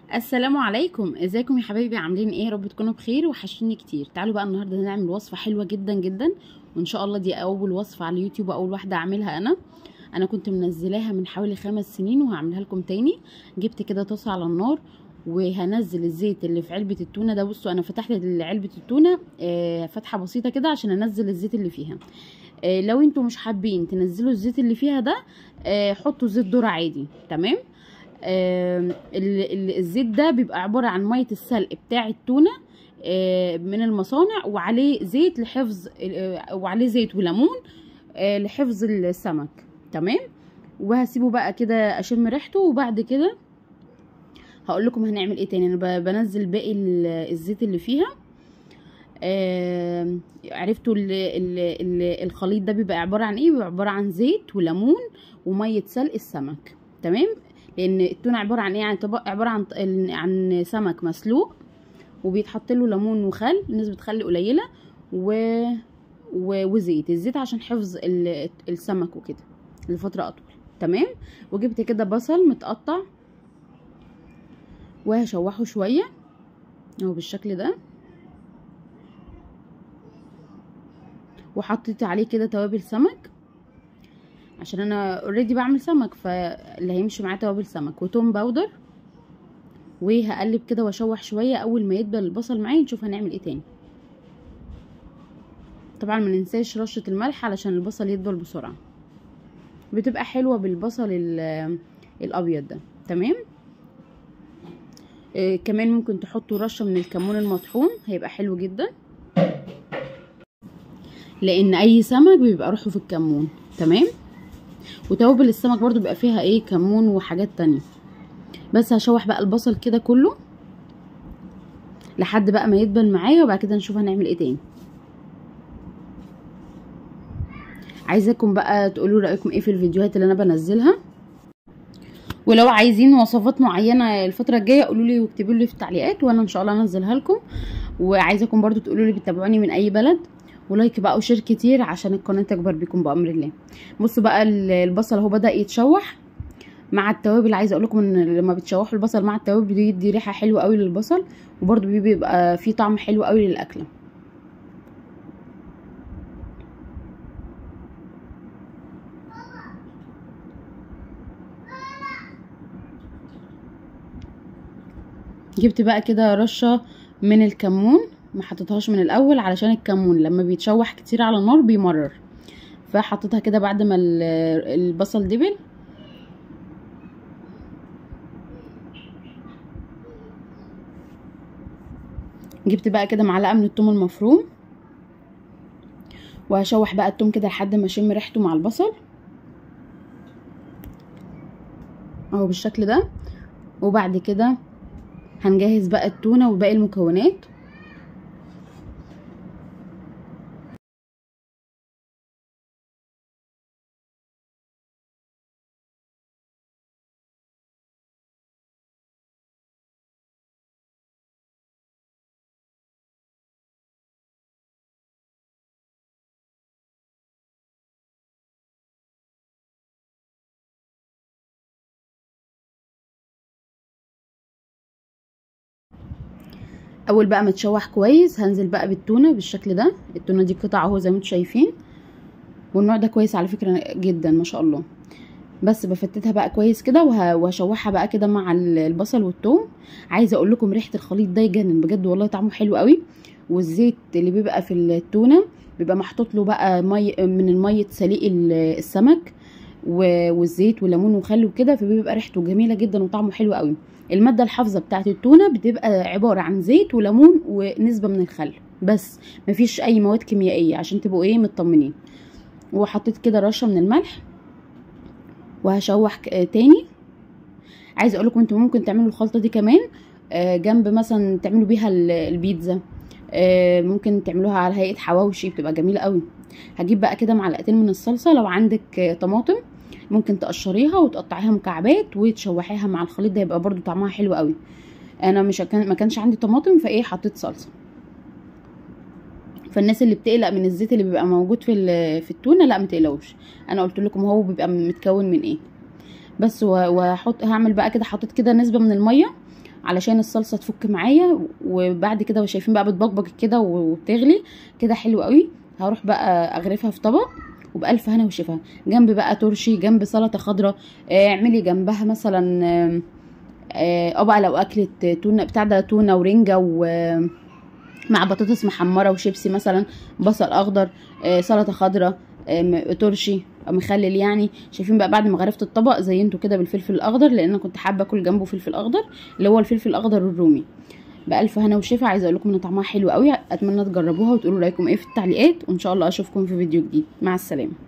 السلام عليكم، ازيكم يا حبايبي؟ عاملين ايه؟ رب تكونوا بخير، وحشتوني كتير. تعالوا بقى النهارده نعمل وصفه حلوه جدا جدا، وان شاء الله دي اول وصفه على اليوتيوب، اول واحده اعملها انا كنت منزلاها من حوالي 5 سنين وهعملها لكم تاني. جبت كده طاسه على النار وهنزل الزيت اللي في علبه التونه ده. بصوا انا فتحت علبه التونه فتحه بسيطه كده عشان انزل الزيت اللي فيها. لو انتوا مش حابين تنزلوا الزيت اللي فيها ده حطوا زيت ذرة عادي، تمام. الزيت ده بيبقى عبارة عن مية السلق بتاع التونة من المصانع، وعليه زيت لحفظ وعليه زيت وليمون لحفظ السمك، تمام. وهسيبه بقى كده اشم ريحته، وبعد كده هقول لكم هنعمل ايه تاني. انا بنزل باقي الزيت اللي فيها. عرفتوا الخليط ده بيبقى عبارة عن ايه؟ بيبقى عبارة عن زيت وليمون ومية سلق السمك، تمام. لان التونه عباره عن ايه؟ يعني عباره عن سمك مسلوق، وبيتحط له ليمون وخل، نسبه خل قليله، وزيت. الزيت عشان حفظ السمك وكده لفتره اطول، تمام. وجبت كده بصل متقطع وهشوحه شويه اهو بالشكل ده، وحطيت عليه كده توابل سمك عشان انا اوريدي بعمل سمك، فاللي هيمشي معاه توابل سمك وتوم باودر. وهقلب كده واشوح شويه. اول ما يدبل البصل معايا نشوف هنعمل ايه تاني. طبعا ما ننساش رشه الملح علشان البصل يدبل بسرعه، بتبقى حلوه بالبصل الابيض ده، تمام. كمان ممكن تحطوا رشه من الكمون المطحون، هيبقى حلو جدا، لان اي سمك بيبقى روحه في الكمون، تمام. وتوابل السمك برضو بيبقى فيها ايه؟ كمون وحاجات تانية. بس هشوح بقى البصل كده كله لحد بقى ما يدبل معايا، وبعد كده نشوف هنعمل ايه تاني. عايزاكم بقى تقولوا رايكم ايه في الفيديوهات اللي انا بنزلها، ولو عايزين وصفات معينه الفتره الجايه قولوا لي واكتبوا لي في التعليقات، وانا ان شاء الله انزلها لكم. وعايزاكم برضو تقولوا لي بتتابعوني من اي بلد، ولايك بقى وشير كتير عشان القناه تكبر بكم بامر الله. بصوا بقى البصل اهو بدا يتشوح مع التوابل. عايزه اقول لكم ان لما بتشوحوا البصل مع التوابل بيدي ريحه حلوه قوي للبصل، وبرده بيبقى فيه طعم حلو قوي للاكله. جبت بقى كده رشه من الكمون، ما حطيتهاش من الاول علشان الكمون لما بيتشوح كتير على النار بيمرر، فحطيتها كده بعد ما البصل دبل. جبت بقى كده معلقه من الثوم المفروم، وهشوح بقى الثوم كده لحد ما اشم ريحته مع البصل اهو بالشكل ده. وبعد كده هنجهز بقى التونه وباقي المكونات. اول بقى ما تشوح كويس هنزل بقى بالتونه بالشكل ده. التونه دي قطع اهو زي ما انتم شايفين، والنوع ده كويس على فكره جدا ما شاء الله. بس بفتتها بقى كويس كده وهشوحها بقى كده مع البصل والثوم. عايزه اقول لكم ريحه الخليط ده يجنن بجد والله، طعمه حلو قوي. والزيت اللي بيبقى في التونه بيبقى محطوط له بقى مي من الميه سليق السمك والزيت وليمون وخل وكده، فبيبقى ريحته جميله جدا وطعمه حلو قوي. الماده الحافظه بتاعه التونه بتبقى عباره عن زيت وليمون ونسبه من الخل بس، مفيش اي مواد كيميائيه عشان تبقوا ايه مطمنين. وحطيت كده رشه من الملح وهشوح تاني. عايزه اقول لكم انتوا ممكن تعملوا الخلطه دي كمان جنب مثلا تعملوا بيها البيتزا، ممكن تعملوها على هيئه حواوشي، بتبقى جميله قوي. هجيب بقى كده معلقتين من الصلصه. لو عندك طماطم ممكن تقشريها وتقطعيها مكعبات وتشوحيها مع الخليط ده، يبقى برده طعمها حلو قوي. انا ما كانش عندي طماطم فايه حطيت صلصه. فالناس اللي بتقلق من الزيت اللي بيبقى موجود في التونه، لا ما تقلقوش، انا قلت لكم هو بيبقى متكون من ايه بس. هعمل بقى كده، حطيت كده نسبه من الميه علشان الصلصه تفك معايا. وبعد كده شايفين بقى بتبقبق كده وبتغلي كده حلو قوي. هروح بقى اغرفها في طبق وبألف هنا وشفا. جنب بقى ترشي، جنب سلطه خضراء، اعملي جنبها مثلا بقى لو اكلت تونه بتاع ده، تونه ورنجه مع بطاطس محمره وشيبسي مثلا، بصل اخضر، سلطه خضراء، ترشي مخلل يعني. شايفين بقى بعد ما غرفت الطبق زينته كده بالفلفل الاخضر، لان انا كنت حابه اكل جنبه فلفل اخضر اللي هو الفلفل الاخضر الرومي. بألف هنا وشفا. عايزه اقول لكم ان طعمها حلو قوي، اتمنى تجربوها وتقولوا رايكم ايه في التعليقات، وان شاء الله اشوفكم في فيديو جديد. مع السلامه.